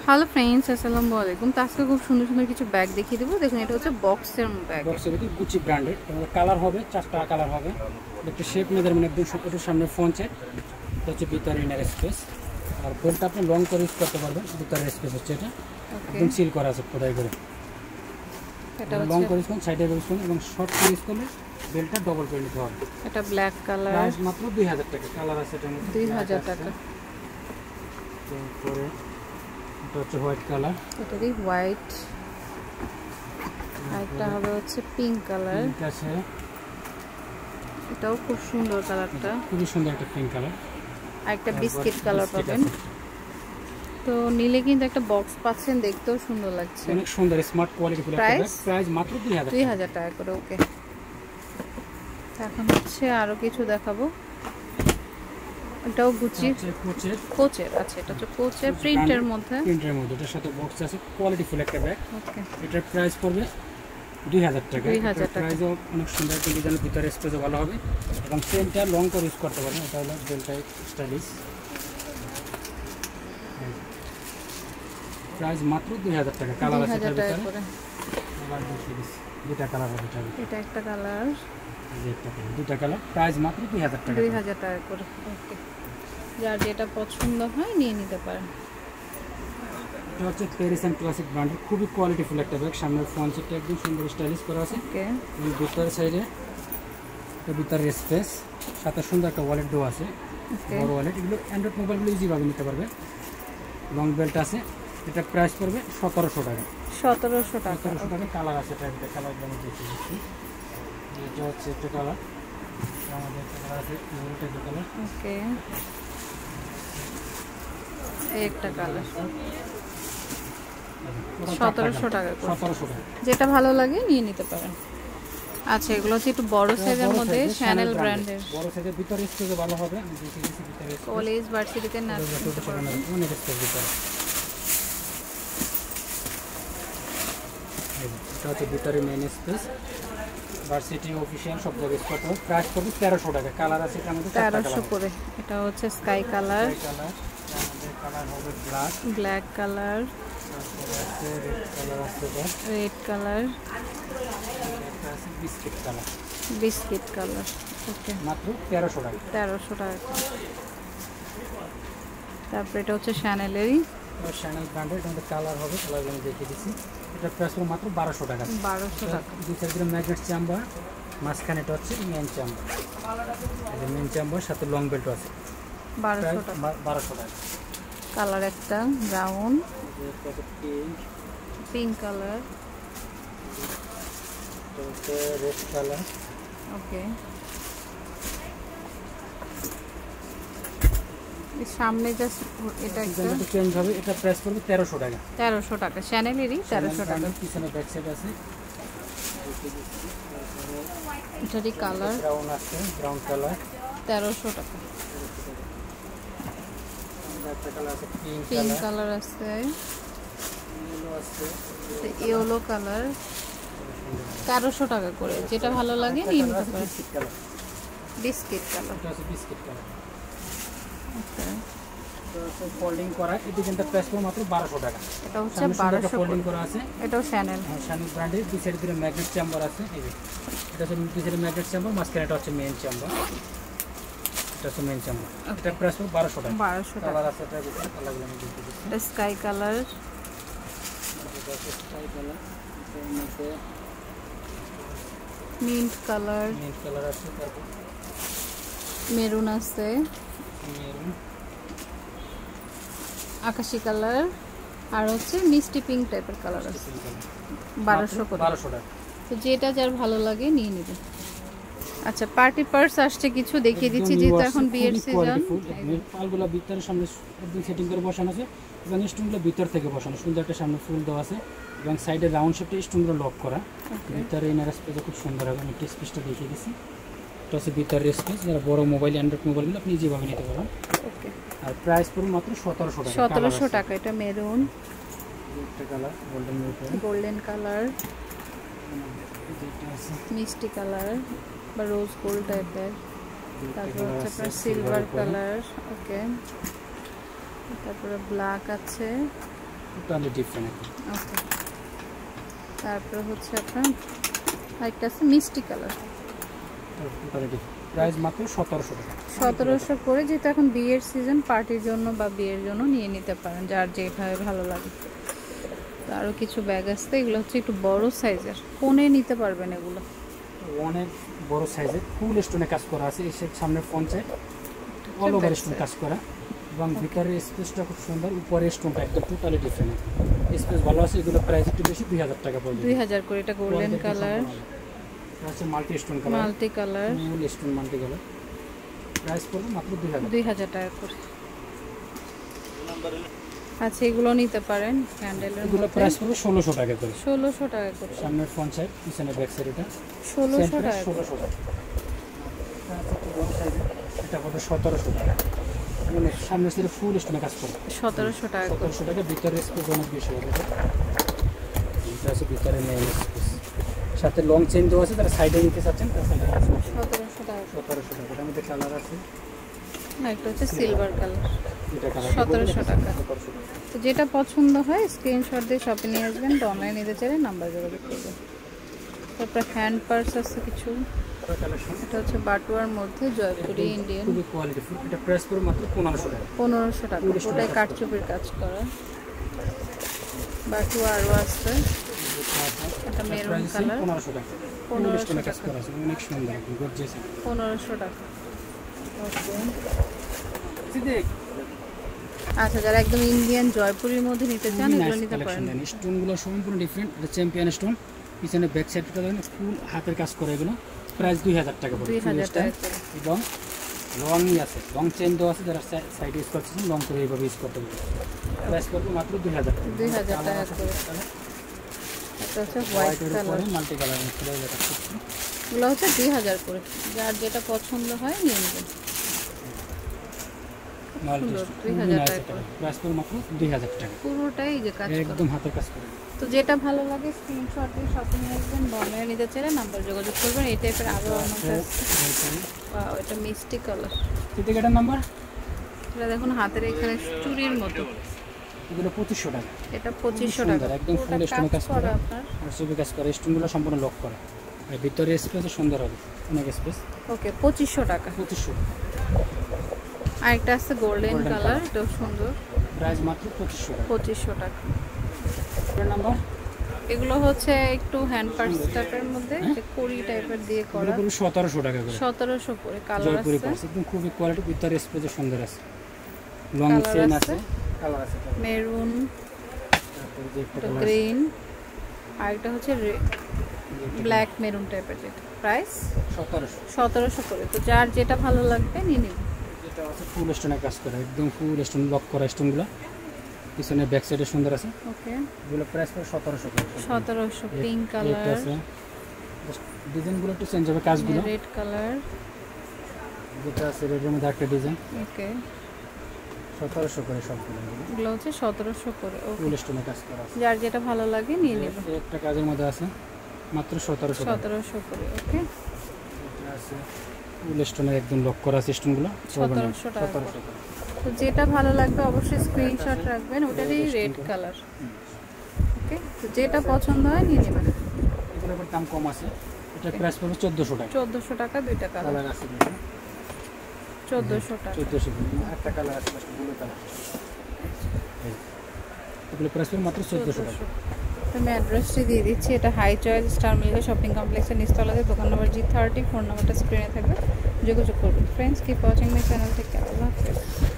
Hello friends, আসসালামু আলাইকুম। তো আজকে খুব সুন্দর সুন্দর কিছু ব্যাগ দেখিয়ে দেবো। দেখুন, এটা হচ্ছে বক্সের ব্যাগ। বক্সের ভিতরে গুচি ব্র্যান্ডেড, আমাদের কালার হবে 4টা কালার হবে। একটু শেপ মেজার মানে একদম একটু সামনে ফ্রন্ট সাইড, এটা হচ্ছে ভিতরে ইনার স্পেস। আর বেল্টটা আপনি লং করে ইউজ করতে পারবেন। ভিতরের স্পেস হচ্ছে এটা একদম সিল করা আছে খোদাই করে। এটা লং করে ইউজ করুন, সাইডে ইউজ করুন এবং শর্ট করে ইউজ করলে বেল্টটা ডবল করে নিতে হবে। এটা ব্ল্যাক কালার, প্রাইস মাত্র 2000 টাকা। কালার আছে এটা 2000 টাকা। তারপরে এটা হচ্ছে হোয়াইট কালার, এটারই হোয়াইট। আরেকটা হবে হচ্ছে পিঙ্ক কালার, ঠিক আছে। এটাও খুব সুন্দর কালারটা, খুবই সুন্দর একটা পিঙ্ক কালার। আরেকটা বিস্কিট কালার পাবেন। তো নিলে কিন্তু একটা বক্স পাচ্ছেন, দেখতেও সুন্দর লাগছে, অনেক সুন্দর স্মার্ট কোয়ালিটি ফুল একটা ব্যাগ। প্রাইস মাত্র 2000 টাকা করে। ওকে, এখন হচ্ছে আরো কিছু দেখাবো। এটাও গুচি কোচের আছে, এটা হচ্ছে কোচের প্রিন্টের মধ্যে। এটার সাথে বক্স আছে, কোয়ালিটি ফুল একটা ব্যাগ। ওকে, এটার প্রাইস পড়বে 2000 টাকা। 2000 টাকা। প্রাইসও অনেক সুন্দর একটা ডিজাইনের, ভিতরে স্পেসও ভালো হবে এবং চেনটা লং করে ইউজ করতে পারবেন। এটা হলো বেল্ট স্টাইলিশ। প্রাইস মাত্র 2000 টাকা। কালার আছে এটার ভিতরে, কালার দেখিয়ে দিচ্ছি। দুটো কালার হবে এটা একটা কালার, দুটো কালার। প্রাইস মাত্র 2000 টাকা। 2000 টাকা করে। ওকে, যার যেটা পছন্দ হয় নিয়ে নিতে পারেন। এটা হচ্ছে প্যারিস এন্ড ক্লাসিক ব্র্যান্ডের খুবই কোয়ালিটিফুল একটা ব্যাগ। সামনের ফ্রন্ট সাইডটা একদম সুন্দর স্টাইলিশ করা আছে। ওকে, এবং ভিতরের সাইডে এটা ভিতরের স্পেস, সাথে সুন্দর একটা ওয়ালেট ডো আছে, বড় ওয়ালেট। এগুলো অ্যান্ড্রয়েড মোবাইলগুলো ইজিভাবে নিতে পারবে। লং বেল্ট আছে। এটা প্রাইস পড়বে 1700 টাকা। 1700 টাকা। 1700 টাকা। কালার আছে এটা, একটা কালার আমি দেখিয়ে দিচ্ছি। এটা হচ্ছে একটা কালার, আমাদের কালার আছে এটা কালার। ওকে, এই একটা কালার 1700 টাকা। 1700 টাকা। যেটা ভালো লাগে নিয়ে নিতে পারেন। আচ্ছা, এগুলো হচ্ছে একটু বড় সাইজের মধ্যে, শ্যানেল ব্র্যান্ডের। বড় সাইজের ভিতরে স্পেস ভালো হবে। আমি দেখিয়ে দিচ্ছি ভিতরে কলেজ ভার্সিটিতে না নিতে পারবেন। অনেক স্পেস ভিতরে। এটা হচ্ছে ভিতরে মেইন স্পেস, ভার্সিটি অফিশিয়াল সব জায়গায় স্পট হবে। প্রাইস পড়বে 1300 টাকা। কালার আছে এটা আমাদের 1300 করে। এটা হচ্ছে স্কাই কালার, আমাদের কালার হবে ব্ল্যাক কালার, তারপরে আছে রেড কালার আছে, রেড কালার, এটা আছে biscuit colour. Biscuit colour. Okay, মাত্র 1300 টাকা। 1300 টাকা। তারপর এটা হচ্ছে শ্যানেলেরই, শ্যানেল ব্র্যান্ডের। আমাদের কালার হবে, কালারগুলো আমি দেখিয়ে দিচ্ছি। এটা প্রাইস পড়বে মাত্র 1200 টাকা। 1200 টাকা। দুই সাইডে ম্যাগনেট চেম্বার, মাঝখানে এটা হচ্ছে মেইন চেম্বার। এই যে মেইন চেম্বার সাথে লং বেল্ট আছে। 1200 টাকা। 1200 টাকা। কালার একটা brown, pink colour, red colour. Okay, সামনে জাস্ট এটা একটা চেঞ্জ হবে। এটা প্রাইস পড়বে 1300 টাকা। 1300 টাকা। শ্যানেলেরই 1300 টাকা। পিছনে ব্যাক সাইড আছে, এটারই কালার ব্রাউন আছে, ব্রাউন কালার। 1300 টাকা। একটা কালার আছে পিঙ্ক কালার আছে, ইয়েলো আছে, ইয়েলো কালার। 1300 টাকা করে। যেটা ভালো লাগে নিয়ে নিতে পারেন। বিস্কিট কালার, এটা আছে বিস্কিট কালার। ওকে, এটা আছে ফোল্ডিং করা। এই ডিজাইনটা প্রাইস পড়বে মাত্র 1200 টাকা। এটা হচ্ছে 1200 ফোল্ডিং করা আছে। এটাও শ্যানেল। হ্যাঁ, শ্যানেল ব্র্যান্ডের। দুই সাইডে দুটো ম্যাগনেট চেম্বার আছে। এই যে এটা হচ্ছে দুই সাইডে ম্যাগনেট চেম্বার, মাঝখানে এটা হচ্ছে মেইন চেম্বার। এটা হচ্ছে মেইন চেম্বার। এটা প্রাইস পড়বে 1200 টাকা। 1200 টাকা। কালার আছে এটার ভিতরে, কালারগুলো আমি দেখিয়ে দিচ্ছি। এটা স্কাই কালার, এটা হচ্ছে স্কাই কালার। এটার মধ্যে মিন্ট কালার, মিন্ট কালার আছে, তারপর মেরুন আছে, মেরুন, আকাশি কালার, আর হচ্ছে মিষ্টি পিঙ্ক টাইপের কালার আছে। 1200 করে। 1200 টাকা। তো যেটা যার ভালো লাগে নিয়ে নেবে। আচ্ছা, পার্টি পার্স আসছে কিছু দেখিয়ে দিচ্ছি, যেহেতু এখন বিয়ের সিজন। পালগুলো ভিতরে সামনে একদম সেটিং করে বসানো আছে এবং স্টোনগুলো ভিতর থেকে বসানো। সুন্দর একটা সামনে ফুল দেওয়া আছে এবং সাইডে রাউন্ড শেপে স্টোনগুলো লক করা। ভিতরে ইনার স্পেসও খুব সুন্দর হবে। আমি একটা স্পেসটা দেখিয়ে দিচ্ছি। এটা হচ্ছে ভিতরের স্পেস। যারা বড় মোবাইল, অ্যান্ড্রয়েড মোবাইলগুলো আপনি যেভাবে নিতে পারবেন। ওকে, আর প্রাইস পড়বে মাত্র 1700 টাকা। 1700 টাকা। এটা মেরুন, একটা কালার গোল্ডেন কালার, মিষ্টি কালার বা রোজ গোল্ড টাইপের। তারপর হচ্ছে আপনার সিলভার কালার। ওকে, তারপরে ব্ল্যাক আছে, টোটালি ডিফারেন্ট। ওকে, তারপর হচ্ছে আপনার আরেকটা আছে মিষ্টি কালার, টোটালি ডিফারেন্ট। প্রাইস মাত্র 1700 টাকা। 1700 করে, যেহেতু এখন বিয়ের সিজন, পার্টির জন্য বা বিয়ের জন্য নিয়ে নিতে পারেন, যার যেভাবে ভালো লাগে। তো আরও কিছু ব্যাগ আসছে, এগুলো হচ্ছে একটু বড় সাইজের, কোণে নিতে পারবেন এগুলো। অনেক বড় সাইজের ফুল স্টোনে কাজ করা আছে, এসে সামনে ফ্রন্টে অল ওভার স্টোন কাজ করা, এবং ভিতরে স্পেসটা খুব সুন্দর, উপরে স্টোনটা একদম টোটালি ডিফারেন্ট, স্পেস ভালো আছে। এগুলো প্রাইস একটু বেশি, 2000 টাকা পড়বে। 2000 করে। এটা গোল্ডেন কালার, আছে multi stone colour, multi colour, full stone multi colour. Price পড়বে মাত্র 2000 টাকা করে। আচ্ছা, এগুলো নিতে পারেন ক্যান্ডেলের এগুলো মধ্যে। প্রাইস পড়বে 1600 টাকা করে। 1600 টাকা করে। সামনে ফ্রন্ট সাইড, পিছনে ব্যাক সাইড, এটা 1600 টাকা করে। 1600 টাকা। এটা পড়বে 1700 টাকা। মানে সামনে সাইডে ফুল স্টোনে কাজ করবে, 1700 টাকা করে। 1700 টাকা। ভিতরে স্পেস অনেক বেশি হবে। এটা আছে ভিতরে মেইন স্পেস, সাথে লং চেইন দেওয়া আছে, তারা সাইডে নিতে চাচ্ছেন তার সাইডে 1700 টাকা করে। 1700 টাকা। এটার মধ্যে কালার আছে, আর একটা হচ্ছে সিলভার কালার, এটা কালার 1700 টাকা। তো যেটা পছন্দ হয় স্ক্রিনশট দিয়ে শপে নিয়ে আসবেন, বা অনলাইন নিতে চাইলে নাম্বার যোগাযোগ করবেন। তারপর হ্যান্ড পার্স আছে কিছু, কালেকশন। এটা হচ্ছে বাটুয়ার মধ্যে জয়পুরি ইন্ডিয়ান, খুবই কোয়ালিটি ফুল। এটা প্রাইস পড়বে মাত্র 1500 টাকা। 1500 টাকা। ওটাই কাঠচুপির কাজ করা। বাটুয়া আরও আসছে, এটা মেরুন কালার, 1500 টাকা। 1500 কাজ টাকা। করা আছে, অনেক সুন্দর, একদম গর্জিয়াস। 1500 টাকা। ওকে, সিদ্দিক আচ্ছা, যারা একদম ইন্ডিয়ান জয়পুরের মধ্যে নিতে চান এগুলো নিতে পারেন। স্টোনগুলো সম্পূর্ণ ডিফারেন্ট। এটা চ্যাম্পিয়ন স্টোন, পিছনে ব্যাক সাইডটা দেখেন ফুল হাতের কাজ করে। এগুলো প্রাইস 2000 টাকা পড়বে। 2000 টাকা করে। এবং লংই আছে, লং চেইন দেওয়া আছে, যারা সাইডে ইউজ করছেন লং করে এইভাবে ইউজ করতে পারবেন। প্রাইস পড়বে মাত্র 2000 টাকা। 2000 টাকা করে। এটা হচ্ছে হোয়াইট কালার, মাল্টি কালার। এগুলো হচ্ছে 2000 করে। যার যেটা পছন্দ হয় নিয়ে নেবেন। সুন্দর, 2000 টাকা করে। প্রাইস পড়বে মাত্র 2000 টাকা। পুরোটাই যে কাজ করা। একদম হাতের কাজ করে। তো যেটা ভালো লাগে স্ক্রিনশট দিয়ে শপে নিয়ে আসবেন, বা অনলাইনে নিতে চাইলে নাম্বার যোগাযোগ করবেন। এই টাইপের আরও আমার কাছে। ওয়াও, এটা মিষ্টি কালার। সিদ্দিক এটার নাম্বার? এটা দেখুন হাতের এখানে চুড়ির মতো। এগুলো 2500 টাকা। এটা 2500 টাকা। একদম ফুল স্টোনে কাজ করা, আপনার আর সবই কাজ করা। স্টোনগুলো সম্পূর্ণ লক করা, আর ভিতরে স্পেসও সুন্দর হবে, অনেক স্পেস। ওকে, 2500 টাকা। 2500। আরেকটা আছে গোল্ডেন কালার, এটাও সুন্দর। প্রাইস মাত্র 2500 টাকা। 2500 টাকা। এটার নাম্বার? এগুলো হচ্ছে একটু হ্যান্ড পার্স টাইপের মধ্যে, যে কড়ি টাইপের দিয়ে করা। এগুলো পুরো 1700 টাকা করে। 1700 করে। কালার জয়পুরি আছে, পার্স, একদম খুবই কোয়ালিটি, ভিতরে স্পেসও সুন্দর আছে, লং কালার চেইন আছে, আছে, কালার আছে। মেরুন, তারপরে যে একটা এটা কালার গ্রিন, আর এটা হচ্ছে ব্ল্যাক মেরুন টাইপের। যেটা প্রাইস 1700। 1700 করে। তো যার যেটা ভালো লাগবে নিয়ে নিন। যেটা আছে ফুল স্টোনে কাজ করা, একদম ফুল স্টোন লক করা। স্টোনগুলো পিছনে ব্যাক সাইডে সুন্দর আছে। ওকে, এগুলো প্রাইস পড়ে 1700 করে। 1700। পিঙ্ক এটা কালার আছে, ডিজাইনগুলো একটু চেঞ্জ হবে, কাজগুলো। রেড কালার, যেটা আছে রেডের মধ্যে একটা ডিজাইন। ওকে, 1700 করে সবগুলো। এগুলো হচ্ছে 1700 করে। ওকে, ফুল স্টোনে কাজ করা আছে। যার যেটা ভালো লাগে নিয়ে নেবেন। একটা কাজের মধ্যে আছে মাত্র 1700 টাকা। 1700 করে। ওকে, এটা আছে ফুল স্টোনের একদম লক করা আছে স্টোনগুলো, 1700 টাকা। 1700 টাকা। তো যেটা ভালো লাগবে অবশ্যই স্ক্রিনশট রাখবেন, ওটারই রেড কালার। ওকে, তো যেটা পছন্দ হয় নিয়ে নেবেন। এগুলোর আবার দাম কম আছে, এটা প্রাইস পড়বে 1400 টাকা। 1400 টাকা, দুইটা কালার। কালার আছে 1400 টাকা। 1400 টাকা। একটা কালার আছে ব্লু কালার। এগুলো প্রাইস পড়বে মাত্র 1400 টাকা। আমি অ্যাড্রেসটি দিয়ে দিচ্ছি। এটা high choice star milk shopping কমপ্লেক্সের নিচতলাতে, দোকান নম্বর G30। ফোন নাম্বারটা স্ক্রিনে থাকবে, যোগাযোগ করবেন। Friends, keep watching my channel থেকে। আল্লাহ হাফেজ।